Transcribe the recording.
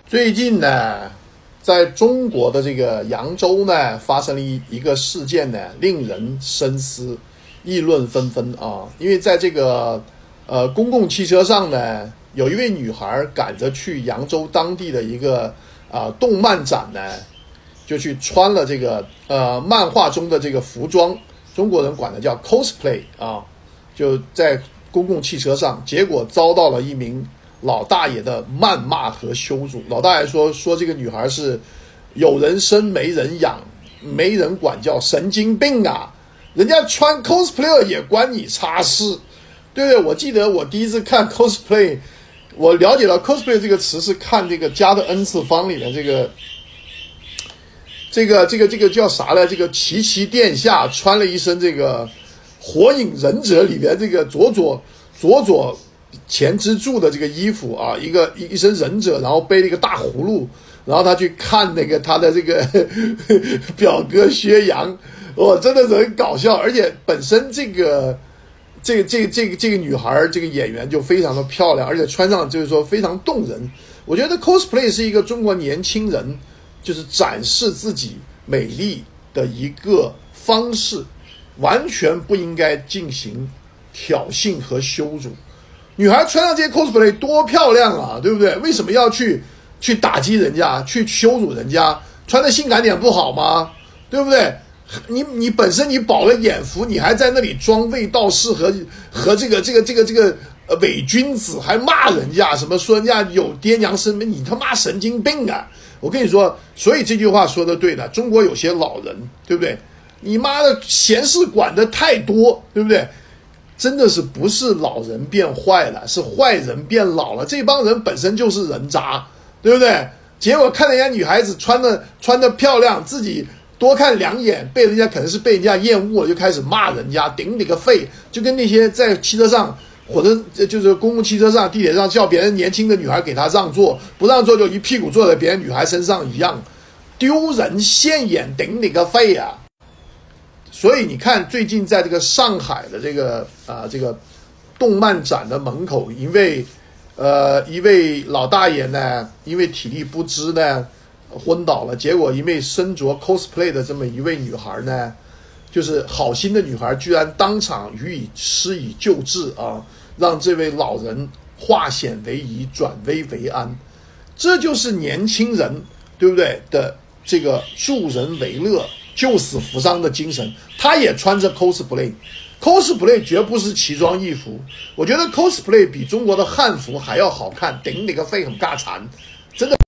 最近呢，在中国的这个扬州呢，发生了一个事件呢，令人深思，议论纷纷啊。因为在这个公共汽车上呢，有一位女孩赶着去扬州当地的一个动漫展呢，就去穿了这个漫画中的这个服装，中国人管它叫 cosplay 啊，就在公共汽车上，结果遭到了一名老大爷的谩骂和羞辱。老大爷说这个女孩是有人生没人养，没人管，叫神经病啊！人家穿 cosplay 也关你叉事，对不对？我记得我第一次看 cosplay， 我了解到 cosplay 这个词是看这个加的 n 次方里面这个叫啥来？这个齐齐殿下穿了一身这个火影忍者里面这个佐佐前之助的这个衣服啊，一身忍者，然后背了一个大葫芦，然后他去看那个他的这个表哥薛洋，真的是很搞笑。而且本身这个女孩这个演员就非常的漂亮，而且穿上就是说非常动人。我觉得 cosplay 是一个中国年轻人就是展示自己美丽的一个方式，完全不应该进行挑衅和羞辱。女孩穿上这些 cosplay 多漂亮啊，对不对？为什么要去打击人家，去羞辱人家？穿的性感点不好吗？对不对？你本身你饱了眼福，你还在那里装卫道士和这个伪君子，还骂人家，什么说人家有爹娘生，你他妈神经病啊！我跟你说，所以这句话说的对的，中国有些老人，对不对？你妈的闲事管得太多，对不对？真的是不是老人变坏了，是坏人变老了。这帮人本身就是人渣，对不对？结果看人家女孩子穿的漂亮，自己多看两眼，可能是被人家厌恶了，就开始骂人家，顶你个肺！就跟那些在汽车上或者就是公共汽车上、地铁上叫别人年轻的女孩给他让座，不让座就一屁股坐在别人女孩身上一样，丢人现眼，顶你个肺啊！所以你看，最近在这个上海的这个动漫展的门口，一位老大爷呢，因为体力不支呢昏倒了，结果一位身着 cosplay 的这么一位女孩呢，就是好心的女孩，居然当场施以救治啊，让这位老人化险为夷，转危为安。这就是年轻人，对不对的这个助人为乐、救死扶伤的精神。他也穿着 cosplay 绝不是奇装异服。我觉得 cosplay 比中国的汉服还要好看，顶你个肺，很尬馋，真的。